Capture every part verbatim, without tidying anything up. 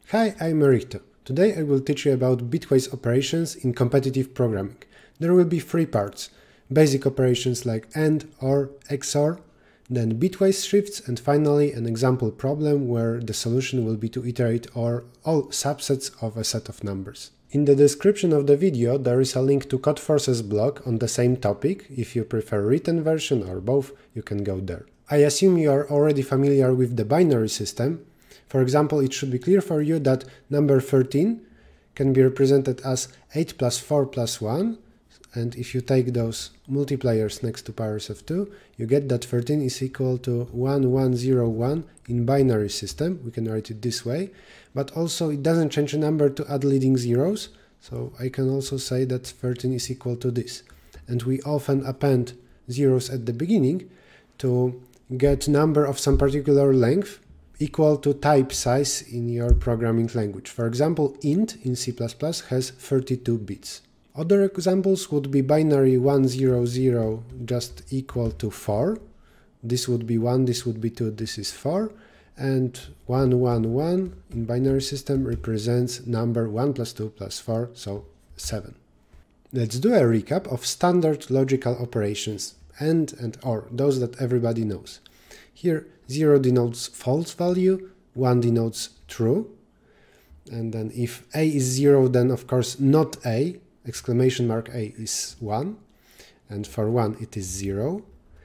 Hi, I'm Errichto. Today I will teach you about bitwise operations in competitive programming. There will be three parts: basic operations like AND, OR, X O R, then bitwise shifts, and finally an example problem where the solution will be to iterate over all subsets of a set of numbers. In the description of the video there is a link to Codeforces blog on the same topic. If you prefer written version or both, you can go there. I assume you are already familiar with the binary system. For example, it should be clear for you that number thirteen can be represented as eight plus four plus one, and if you take those multipliers next to powers of two, you get that thirteen is equal to one one zero one in binary system. We can write it this way, but also it doesn't change the number to add leading zeros, so I can also say that thirteen is equal to this. And we often append zeros at the beginning to get number of some particular length equal to type size in your programming language. For example, int in C plus plus has thirty-two bits. Other examples would be binary one zero zero just equal to four. This would be one, this would be two, this is four. And one one one in binary system represents number one plus two plus four, so seven. Let's do a recap of standard logical operations, AND and OR, those that everybody knows. Here, zero denotes false value, one denotes true, and then if A is zero, then of course not A, exclamation mark A is one, and for one it is zero.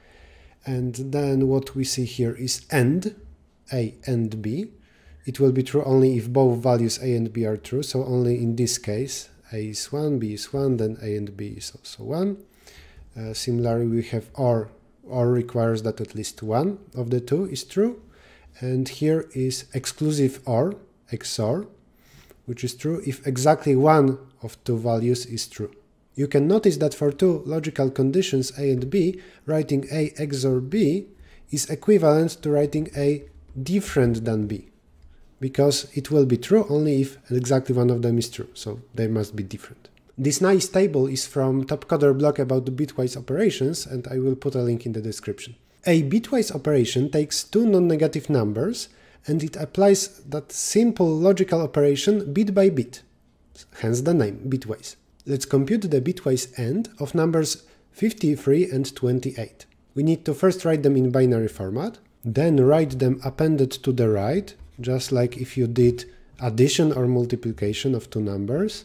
And then what we see here is AND, A and B. It will be true only if both values A and B are true, so only in this case A is one, B is one, then A and B is also one. Uh, similarly, we have OR. OR requires that at least one of the two is true, and here is exclusive OR, X O R, which is true if exactly one of two values is true. You can notice that for two logical conditions A and B, writing A X O R B is equivalent to writing A different than B, because it will be true only if exactly one of them is true, so they must be different. This nice table is from Topcoder blog about the bitwise operations, and I will put a link in the description. A bitwise operation takes two non-negative numbers and it applies that simple logical operation bit by bit, hence the name bitwise. Let's compute the bitwise AND of numbers fifty-three and twenty-eight. We need to first write them in binary format, then write them appended to the right, just like if you did addition or multiplication of two numbers.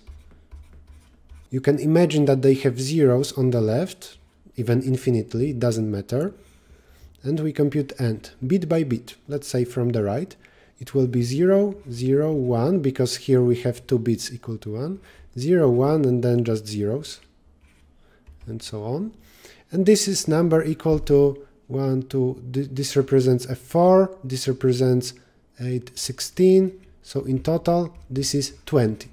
You can imagine that they have zeros on the left, even infinitely, it doesn't matter. And we compute AND, bit by bit. Let's say from the right, it will be zero, zero, one, because here we have two bits equal to one, zero, one, and then just zeros, and so on. And this is number equal to one, two, this represents a four, this represents eight, sixteen, so in total this is twenty.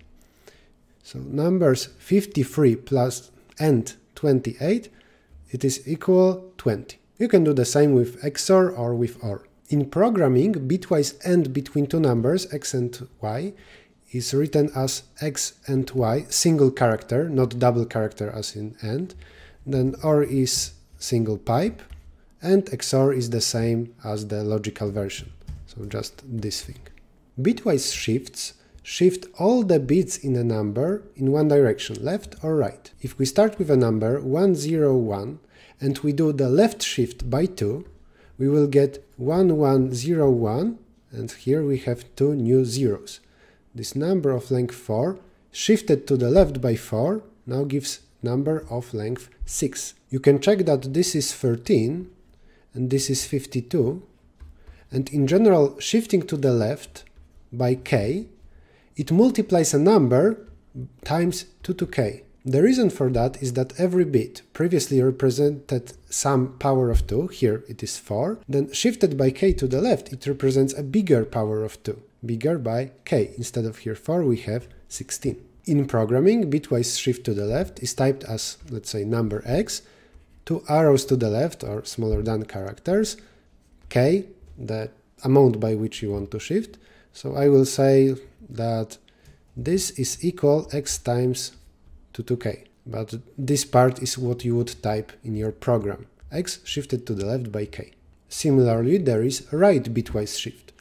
So numbers fifty-three plus AND twenty-eight, it is equal twenty. You can do the same with X O R or with OR. In programming, bitwise AND between two numbers, x and y, is written as x and y, single character, not double character as in AND. Then OR is single pipe, and X O R is the same as the logical version, so just this thing. Bitwise shifts shift all the bits in a number in one direction, left or right. If we start with a number one zero one and we do the left shift by two, we will get one one zero one, and here we have two new zeros. This number of length four shifted to the left by four now gives number of length six. You can check that this is thirteen and this is fifty-two, and in general shifting to the left by k, it multiplies a number times two to k. The reason for that is that every bit previously represented some power of two, here it is four, then shifted by k to the left it represents a bigger power of two, bigger by k. Instead of here four we have sixteen. In programming, bitwise shift to the left is typed as, let's say, number x, two arrows to the left or smaller than characters, k, the amount by which you want to shift. So I will say that this is equal x times two to k, but this part is what you would type in your program, x shifted to the left by k. Similarly, there is right bitwise shift.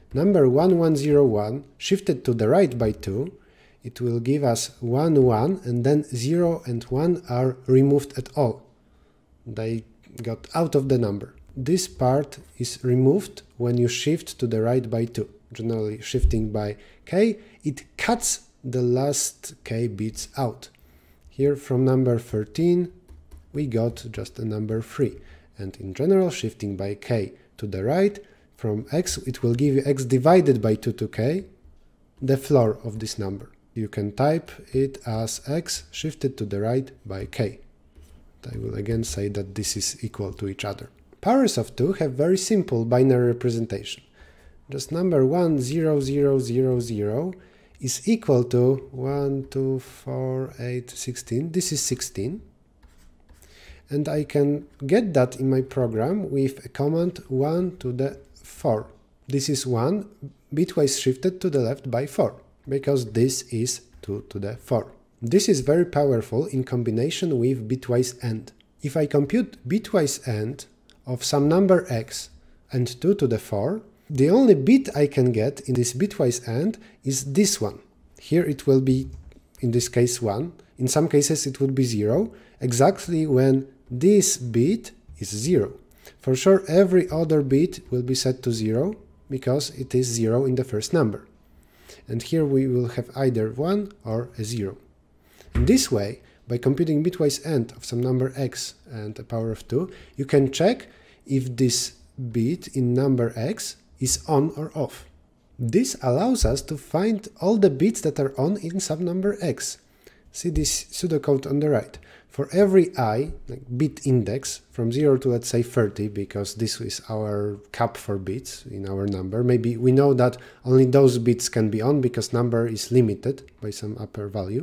number one one zero one shifted to the right by two, it will give us one one, and then zero and one are removed at all. They got out of the number. This part is removed when you shift to the right by two. Generally shifting by k, it cuts the last k bits out. Here from number thirteen we got just a number three, and in general shifting by k to the right, from x it will give you x divided by two to k, the floor of this number. You can type it as x shifted to the right by k. I will again say that this is equal to each other. Powers of two have very simple binary representation. Just number one zero zero zero zero is equal to one, two, four, eight, sixteen. This is sixteen. And I can get that in my program with a command one to the four. This is one bitwise shifted to the left by four, because this is two to the four. This is very powerful in combination with bitwise AND. If I compute bitwise AND of some number x and two to the four, the only bit I can get in this bitwise AND is this one. Here it will be, in this case, one. In some cases it would be zero, exactly when this bit is zero. For sure every other bit will be set to zero, because it is zero in the first number. And here we will have either one or a zero. In this way, by computing bitwise AND of some number x and a power of two, you can check if this bit in number x is on or off. This allows us to find all the bits that are on in some number x. See this pseudocode on the right. For every I, like bit index, from zero to let's say thirty, because this is our cap for bits in our number. Maybe we know that only those bits can be on because number is limited by some upper value.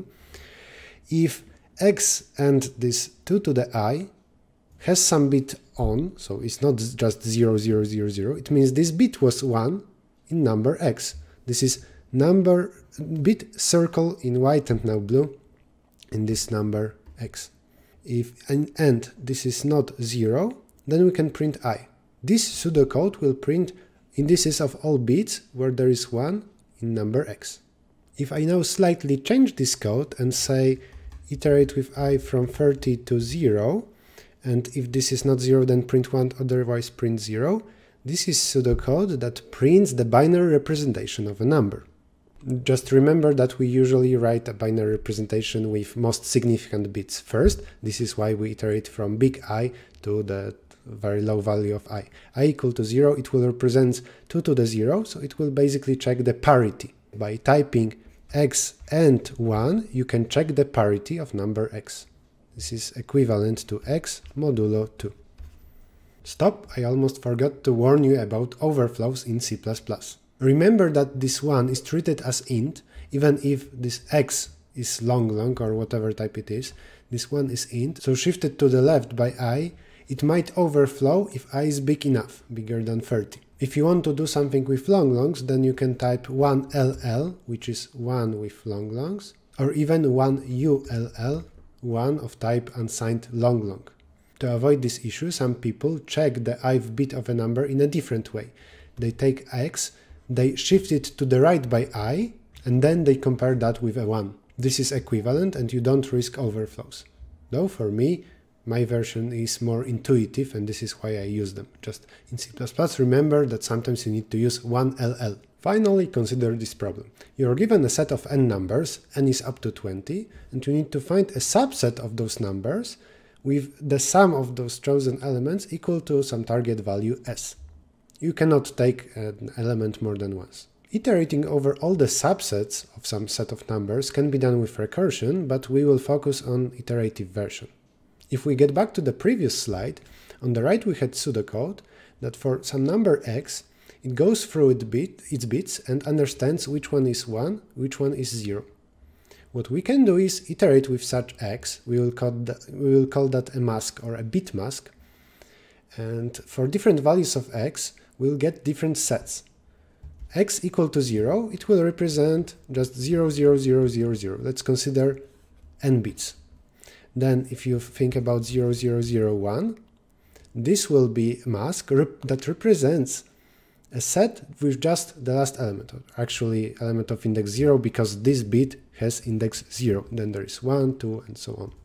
If x and this two to the I has some bit on, so it's not just zero, zero, zero, zero, it means this bit was one in number x. This is number bit circle in white and now blue in this number x. If and, and this is not zero, then we can print I. This pseudocode will print indices of all bits where there is one in number x. If I now slightly change this code and say iterate with I from thirty to zero, and if this is not zero then print one, otherwise print zero, this is pseudocode that prints the binary representation of a number. Just remember that we usually write a binary representation with most significant bits first. This is why we iterate from big I to the very low value of I. I equal to zero, it will represent two to the zero, so it will basically check the parity. By typing x and one, you can check the parity of number x. This is equivalent to x modulo two. Stop, I almost forgot to warn you about overflows in C plus plus. Remember that this one is treated as int, even if this x is long long or whatever type it is. This one is int, so shifted to the left by I, it might overflow if I is big enough, bigger than thirty. If you want to do something with long longs, then you can type one L L, which is one with long longs, or even one U L L, one of type unsigned long long. To avoid this issue, some people check the ith bit of a number in a different way. They take x, they shift it to the right by I, and then they compare that with a one. This is equivalent and you don't risk overflows. Though for me, my version is more intuitive and this is why I use them. Just in C plus plus, remember that sometimes you need to use one L L. Finally, consider this problem. You are given a set of n numbers, n is up to twenty, and you need to find a subset of those numbers with the sum of those chosen elements equal to some target value s. You cannot take an element more than once. Iterating over all the subsets of some set of numbers can be done with recursion, but we will focus on iterative version. If we get back to the previous slide, on the right we had pseudocode that for some number x, it goes through its, bit, its bits and understands which one is one, which one is zero. What we can do is iterate with such x, we will call that, we will call that a mask or a bit mask, and for different values of x, we'll get different sets. X equal to zero, it will represent just zero, zero, zero, zero, zero. Let's consider n bits. Then if you think about zero, zero, zero, one, this will be a mask rep that represents a set with just the last element, actually element of index zero, because this bit has index zero. Then there is one, two, and so on,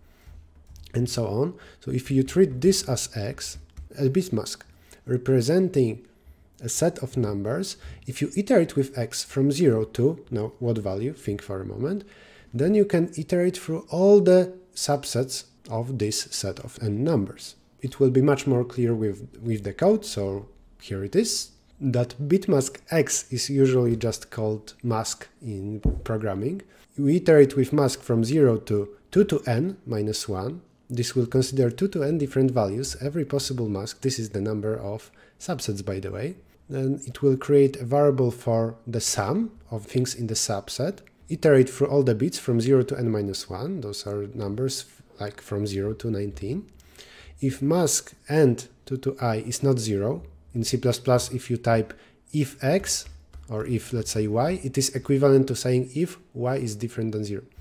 and so on. So if you treat this as x, a bit mask representing a set of numbers, if you iterate with x from zero to, now what value, think for a moment, then you can iterate through all the subsets of this set of n numbers. It will be much more clear with, with the code, so here it is. That bitmask x is usually just called mask in programming. We iterate with mask from zero to two to n minus one. This will consider two to n different values, every possible mask. This is the number of subsets, by the way. Then it will create a variable for the sum of things in the subset. Iterate through all the bits from zero to n minus one. Those are numbers like from zero to nineteen. If mask and two to I is not zero, in C plus plus if you type if x or if, let's say, y, it is equivalent to saying if y is different than zero.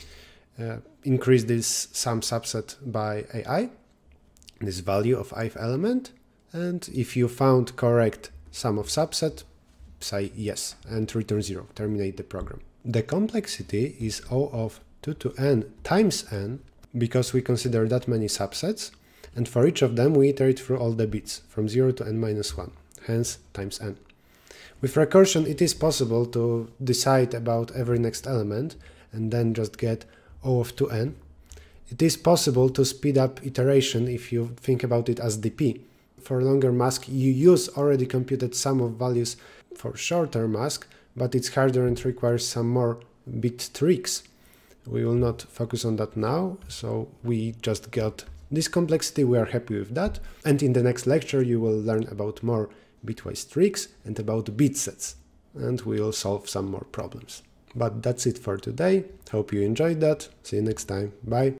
Uh, increase this sum subset by A I, this value of ith element, and if you found correct sum of subset, say yes and return zero, terminate the program. The complexity is O of two to n times n, because we consider that many subsets, and for each of them we iterate through all the bits from zero to n minus one, hence times n. With recursion it is possible to decide about every next element and then just get O of two n. It is possible to speed up iteration if you think about it as D P. For longer mask you use already computed sum of values for shorter mask, but it's harder and requires some more bit tricks. We will not focus on that now, so we just got this complexity, we are happy with that, and in the next lecture you will learn about more bitwise tricks and about bit sets, and we will solve some more problems. But that's it for today, hope you enjoyed that, see you next time, bye!